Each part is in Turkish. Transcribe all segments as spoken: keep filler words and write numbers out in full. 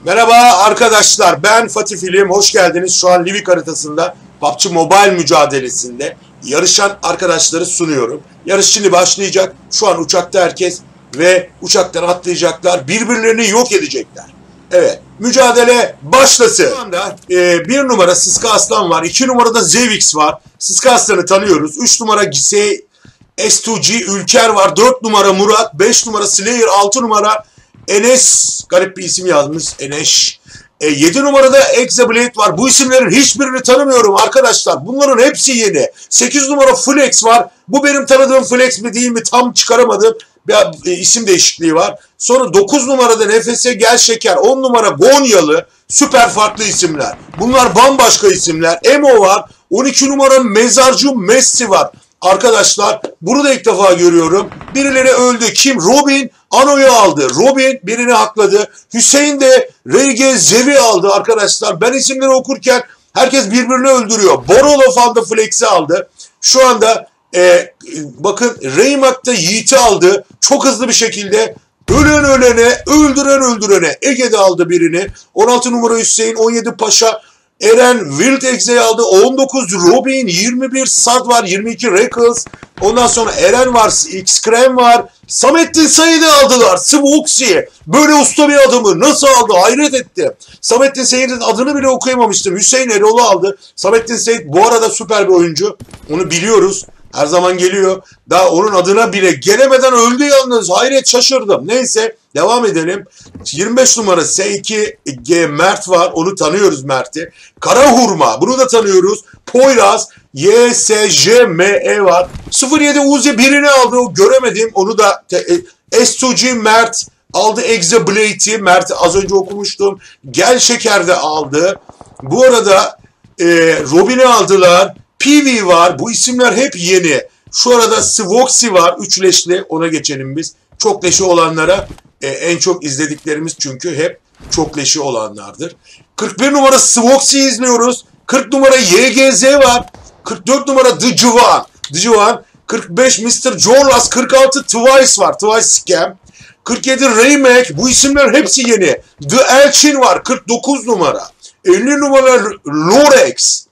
Merhaba arkadaşlar, ben Fatih Film, hoş geldiniz. Şu an Livik haritasında P U B G Mobile mücadelesinde yarışan arkadaşları sunuyorum. Yarış şimdi başlayacak. Şu an uçakta herkes ve uçaktan atlayacaklar. Birbirlerini yok edecekler. Evet, mücadele başlasın. Şu anda e, bir numara Sıska Aslan var. iki numarada Zevix var. Sıska Aslan'ı tanıyoruz. üç numara S iki G Ülker var. dört numara Murat. beş numara Slayer. altı numara Enes, garip bir isim yazmış, Enes. E, yedi numarada Exablade var. Bu isimlerin hiçbirini tanımıyorum arkadaşlar. Bunların hepsi yeni. sekiz numara Flex var. Bu benim tanıdığım Flex mi değil mi tam çıkaramadım. Bir e, isim değişikliği var. Sonra dokuz numarada Nefese Gel Şeker. on numara Gonyalı. Süper farklı isimler. Bunlar bambaşka isimler. Emo var. on iki numara Mezarcı Messi var. Arkadaşlar bunu da ilk defa görüyorum. Birileri öldü. Kim? Robin Ano'yu aldı. Robin birini hakladı. Hüseyin de Reyge Zevi aldı arkadaşlar. Ben isimleri okurken herkes birbirini öldürüyor. Borolo Fanda Flex'i aldı. Şu anda e, bakın Reymak da Yiğit'i aldı. Çok hızlı bir şekilde ölen ölene, öldüren öldürene. Ege'de aldı birini. on altı numara Hüseyin, on yedi Paşa Eren Wild Exe'yi aldı. on dokuz Robin, yirmi bir Sad var, yirmi iki Reckles. Ondan sonra Eren var, X-Krem var. Samettin Said'i aldılar. Svoxy. Böyle usta bir adamı nasıl aldı? Hayret ettim. Samettin Said'in adını bile okuyamamıştım. Hüseyin Erol'u aldı. Samettin Said bu arada süper bir oyuncu. Onu biliyoruz. Her zaman geliyor. Daha onun adına bile gelemeden öldü yalnız. Hayret, şaşırdım. Neyse devam edelim. yirmi beş numara S iki G Mert var. Onu tanıyoruz Mert'i. Kara Hurma. Bunu da tanıyoruz. Poyraz. Y S J M E var. sıfır yedi Uzi birini aldı. O göremedim. Onu da S iki G Mert aldı. Exablade'i. Mert'i az önce okumuştum. Gel Şeker de aldı. Bu arada e, Robin'i aldılar. P V var. Bu isimler hep yeni. Şu arada Svoxy var. Üç leşli. Ona geçelim biz. Çok leşi olanlara e, en çok izlediklerimiz çünkü hep çok leşi olanlardır. kırk bir numara Svoxy izliyoruz. kırk numara Y G Z var. kırk dört numara The Civan. The Civan. kırk beş mister Jorlas. kırk altı Twice var. Twice Scam. kırk yedi Raymac. Bu isimler hepsi yeni. The Elçin var. kırk dokuz numara. elli numara Lorex.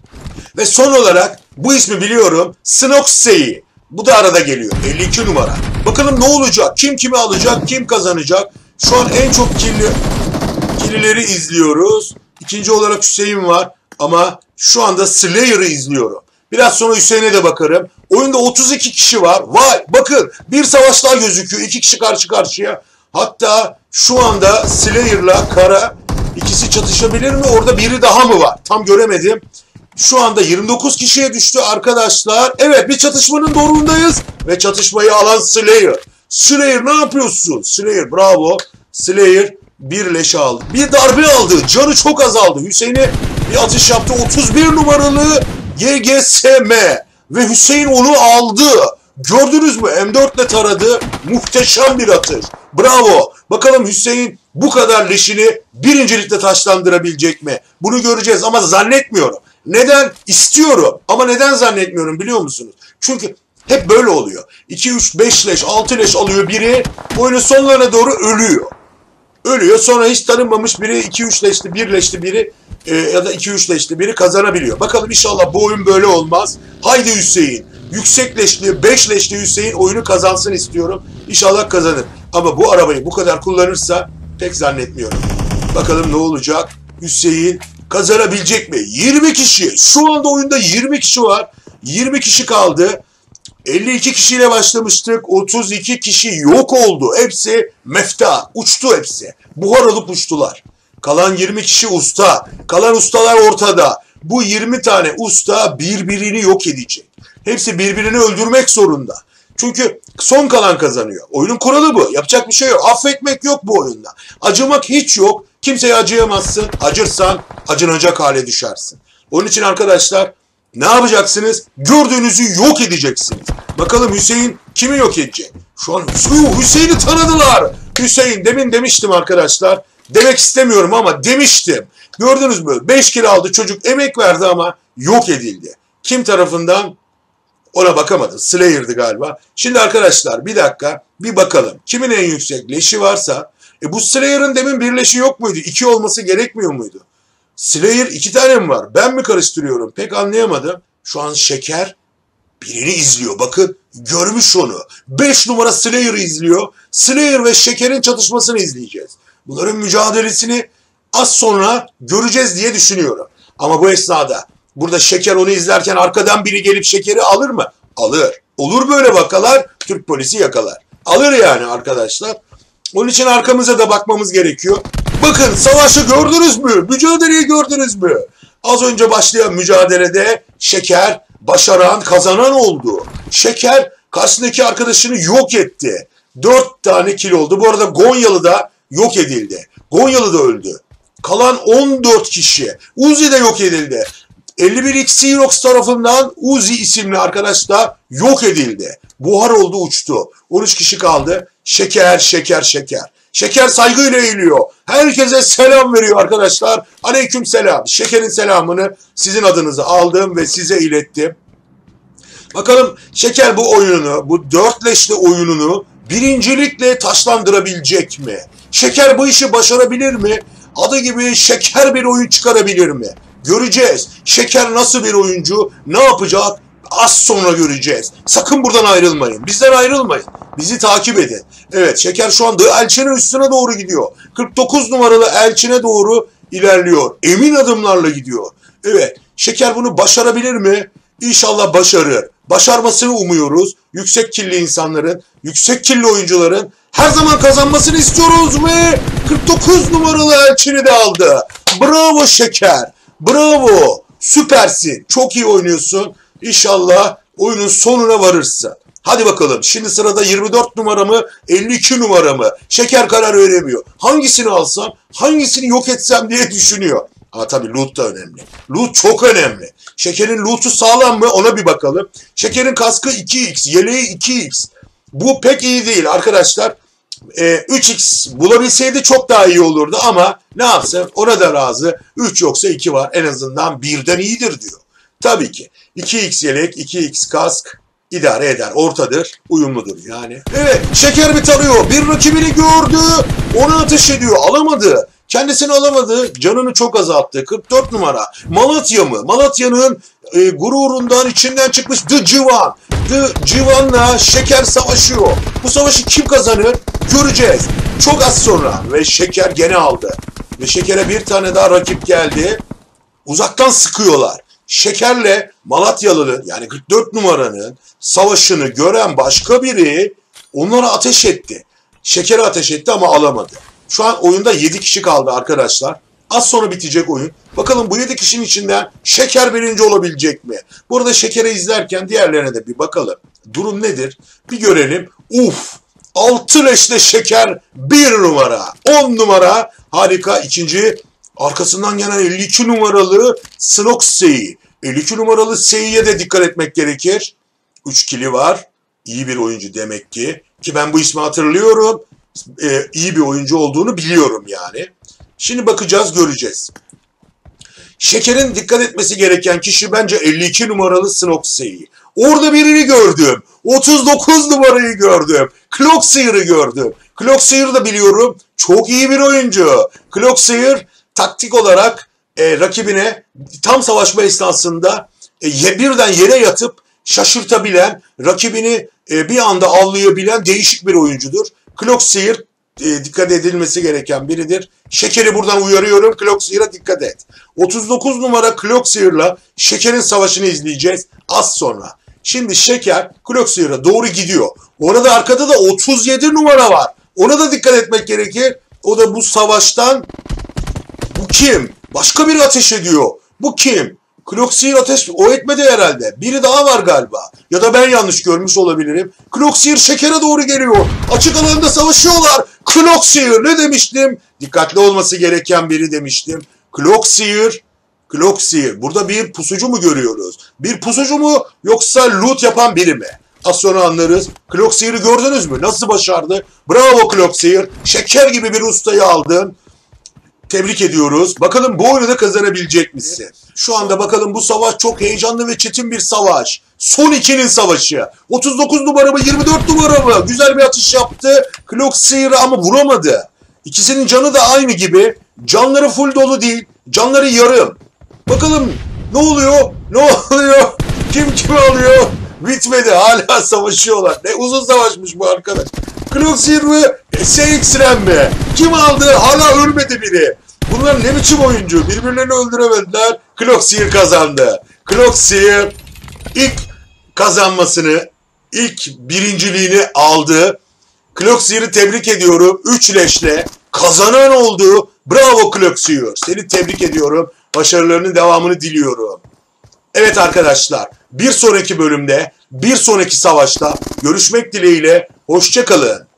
Ve son olarak bu ismi biliyorum. Snoxey. Bu da arada geliyor. elli iki numara. Bakalım ne olacak? Kim kimi alacak? Kim kazanacak? Şu an en çok kirli, kirlileri izliyoruz. İkinci olarak Hüseyin var. Ama şu anda Slayer'ı izliyorum. Biraz sonra Hüseyin'e de bakarım. Oyunda otuz iki kişi var. Vay bakın bir savaş daha gözüküyor. İki kişi karşı karşıya. Hatta şu anda Slayer'la Kara ikisi çatışabilir mi? Orada biri daha mı var? Tam göremedim. Şu anda yirmi dokuz kişiye düştü arkadaşlar. Evet, bir çatışmanın doğrundayız. Ve çatışmayı alan Slayer. Slayer ne yapıyorsun? Slayer bravo. Slayer bir leş aldı. Bir darbe aldı. Canı çok azaldı. Hüseyin'e bir atış yaptı. otuz bir numaralı Y G S M. Ve Hüseyin onu aldı. Gördünüz mü? M dört ile taradı. Muhteşem bir atış. Bravo. Bakalım Hüseyin bu kadar leşini birincilikte taşlandırabilecek mi? Bunu göreceğiz ama zannetmiyorum. Neden? İstiyorum. Ama neden zannetmiyorum biliyor musunuz? Çünkü hep böyle oluyor. iki, üç, beş leş, altı leş alıyor biri. Oyunun sonlarına doğru ölüyor. Ölüyor. Sonra hiç tanınmamış biri iki üç leşli, bir leşli biri e, ya da iki üç leşli biri kazanabiliyor. Bakalım inşallah bu oyun böyle olmaz. Haydi Hüseyin. Yüksek leşli, beş leşli Hüseyin oyunu kazansın istiyorum. İnşallah kazanır. Ama bu arabayı bu kadar kullanırsa pek zannetmiyorum. Bakalım ne olacak? Hüseyin kazanabilecek mi? yirmi kişi. Şu anda oyunda yirmi kişi var. yirmi kişi kaldı. elli iki kişiyle başlamıştık. otuz iki kişi yok oldu. Hepsi mefta. Uçtu hepsi. Buhar olup uçtular. Kalan yirmi kişi usta. Kalan ustalar ortada. Bu yirmi tane usta birbirini yok edecek. Hepsi birbirini öldürmek zorunda. Çünkü son kalan kazanıyor. Oyunun kuralı bu. Yapacak bir şey yok. Affetmek yok bu oyunda. Acımak hiç yok. Kimseye acıyamazsın. Acırsan acınacak hale düşersin. Onun için arkadaşlar ne yapacaksınız? Gördüğünüzü yok edeceksiniz. Bakalım Hüseyin kimi yok edecek? Şu an Hüseyin'i tanıdılar. Hüseyin demin demiştim arkadaşlar. Demek istemiyorum ama demiştim. Gördünüz mü? beş kilo aldı çocuk, emek verdi ama yok edildi. Kim tarafından? Ona bakamadım. Slayer'dı galiba. Şimdi arkadaşlar bir dakika bir bakalım. Kimin en yüksek leşi varsa E bu Slayer'ın demin birleşi yok muydu? İki olması gerekmiyor muydu? Slayer iki tane mi var? Ben mi karıştırıyorum? Pek anlayamadım. Şu an Şeker birini izliyor. Bakın görmüş onu. Beş numara Slayer'ı izliyor. Slayer ve Şeker'in çatışmasını izleyeceğiz. Bunların mücadelesini az sonra göreceğiz diye düşünüyorum. Ama bu esnada burada Şeker onu izlerken arkadan biri gelip Şeker'i alır mı? Alır. Olur böyle vakalar, Türk polisi yakalar. Alır yani arkadaşlar. Onun için arkamıza da bakmamız gerekiyor. Bakın savaşı gördünüz mü? Mücadeleyi gördünüz mü? Az önce başlayan mücadelede Şeker başaran, kazanan oldu. Şeker karşısındaki arkadaşını yok etti. Dört tane kill oldu. Bu arada Gonyalı da yok edildi. Gonyalı da öldü. Kalan on dört kişi. Uzi de yok edildi. elli bir X Xerox tarafından Uzi isimli arkadaş da yok edildi. Buhar oldu, uçtu. on üç kişi kaldı. Şeker, şeker, şeker. Şeker saygıyla eğiliyor. Herkese selam veriyor arkadaşlar. Aleyküm selam. Şeker'in selamını sizin adınıza aldım ve size ilettim. Bakalım Şeker bu oyununu, bu dörtleşli oyununu birincilikle taşlandırabilecek mi? Şeker bu işi başarabilir mi? Adı gibi Şeker bir oyun çıkarabilir mi? Göreceğiz. Şeker nasıl bir oyuncu, ne yapacak? Az sonra göreceğiz. Sakın buradan ayrılmayın. Bizden ayrılmayın. Bizi takip edin. Evet, Şeker şu anda Elçin'in üstüne doğru gidiyor. kırk dokuz numaralı Elçin'e doğru ilerliyor. Emin adımlarla gidiyor. Evet, Şeker bunu başarabilir mi? İnşallah başarır. Başarmasını umuyoruz. Yüksek killi insanların, yüksek killi oyuncuların her zaman kazanmasını istiyoruz ve kırk dokuz numaralı Elçin'i de aldı. Bravo Şeker. Bravo. Süpersin. Çok iyi oynuyorsun. İnşallah oyunun sonuna varırsın. Hadi bakalım. Şimdi sırada yirmi dört numara mı, elli iki numara mı? Şeker karar veremiyor. Hangisini alsam, hangisini yok etsem diye düşünüyor. Ama tabii loot da önemli. Loot çok önemli. Şeker'in loot'u sağlam mı? Ona bir bakalım. Şeker'in kaskı iki X, yeleği iki X. Bu pek iyi değil arkadaşlar. Ee, üç X bulabilseydi çok daha iyi olurdu ama ne yapsın? Ona da razı. üç yoksa iki var. En azından birden iyidir diyor. Tabii ki. iki X yelek, iki X kask idare eder. Ortadır, uyumludur yani. Evet, Şeker bir tarıyor. Bir rakibini gördü. Onu ateş ediyor. Alamadı. Kendisini alamadı. Canını çok azalttı. kırk dört numara. Malatya mı? Malatya'nın e, gururundan içinden çıkmış The Civan. The Civan'la Şeker savaşıyor. Bu savaşı kim kazanır? Göreceğiz. Çok az sonra. Ve Şeker gene aldı. Ve Şeker'e bir tane daha rakip geldi. Uzaktan sıkıyorlar. Şeker'le Malatyalı'nın yani kırk dört numaranın savaşını gören başka biri onlara ateş etti. Şeker'e ateş etti ama alamadı. Şu an oyunda yedi kişi kaldı arkadaşlar. Az sonra bitecek oyun. Bakalım bu yedi kişinin içinden Şeker birinci olabilecek mi? Bu arada Şeker'i izlerken diğerlerine de bir bakalım. Durum nedir? Bir görelim. Uf! altı leşle Şeker bir numara. on numara. Harika. İkinci arkasından gelen elli iki numaralı Snoxey. elli iki numaralı Sey'ye de dikkat etmek gerekir. üç kili var. İyi bir oyuncu demek ki. Ki ben bu ismi hatırlıyorum. Ee, iyi bir oyuncu olduğunu biliyorum yani. Şimdi bakacağız, göreceğiz. Şeker'in dikkat etmesi gereken kişi bence elli iki numaralı Snoxey. Orada birini gördüm. otuz dokuz numarayı gördüm. Clockseer'ı gördüm. Clockseer'ı da biliyorum. Çok iyi bir oyuncu. Clockseer taktik olarak e, rakibine tam savaşma esnasında e, birden yere yatıp şaşırtabilen, rakibini e, bir anda avlayabilen değişik bir oyuncudur. Clockseer e, dikkat edilmesi gereken biridir. Şeker'i buradan uyarıyorum. Clockseer'a dikkat et. otuz dokuz numara Clockseer'la Şeker'in savaşını izleyeceğiz az sonra. Şimdi Şeker Clockseer'a doğru gidiyor. Orada arkada da otuz yedi numara var. Ona da dikkat etmek gerekir. O da bu savaştan, bu kim? Başka biri ateş ediyor. Bu kim? Clockseer ateş o etmedi herhalde. Biri daha var galiba. Ya da ben yanlış görmüş olabilirim. Clockseer Şeker'e doğru geliyor. Açık alanda savaşıyorlar. Clockseer ne demiştim? Dikkatli olması gereken biri demiştim. Clockseer, Clockseer. Burada bir pusucu mu görüyoruz? Bir pusucu mu yoksa loot yapan biri mi? Az sonra anlarız. Clockseer'ı gördünüz mü? Nasıl başardı? Bravo Clockseer. Şeker gibi bir ustayı aldın. Tebrik ediyoruz. Bakalım bu oyunu da kazanabilecek misin? Şu anda bakalım bu savaş çok heyecanlı ve çetin bir savaş. Son ikinin savaşı. otuz dokuz numara mı yirmi dört numara mı? Güzel bir atış yaptı. Clockseer ama vuramadı. İkisinin canı da aynı gibi. Canları full dolu değil. Canları yarım. Bakalım ne oluyor? Ne oluyor? Kim kimi alıyor? Bitmedi. Hala savaşıyorlar. Ne uzun savaşmış bu arkadaş. Cloxier mi? S X-Ren mi? Kim aldı? Hala ölmedi biri. Bunlar ne biçim oyuncu? Birbirlerini öldüremediler. Cloxier kazandı. Cloxier ilk kazanmasını, ilk birinciliğini aldı. Cloxier'i tebrik ediyorum. Üç leşle kazanan oldu. Bravo Cloxier. Seni tebrik ediyorum. Başarılarının devamını diliyorum. Evet arkadaşlar, bir sonraki bölümde, bir sonraki savaşta görüşmek dileğiyle. Hoşça kalın.